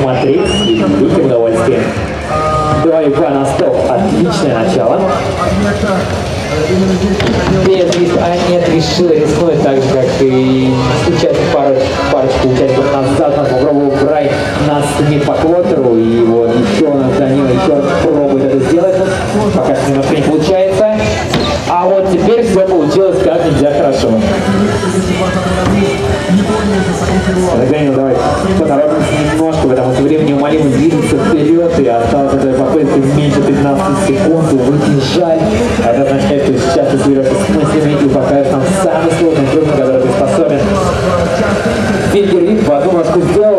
смотреть, великим удовольствием. 2,2 на стоп. Отличное начало. Анет решила рискнуть так же, как и парочку участников назад. Она попробовала брать нас не по квотеру, и вот еще она за нее еще пробует это сделать. Пока что немножко не получается. А вот теперь все получилось как нельзя хорошо. Данил, давай поторопимся немножко, потому что время неумолимо движется вперед, и осталось этой попытки меньше 15 секунд. Выйти жаль. Это означает, что сейчас ты соберешься с мыслями и покажешь нам самый сложный трюк, на который ты способен. Фингерлип в одну ножку сделал.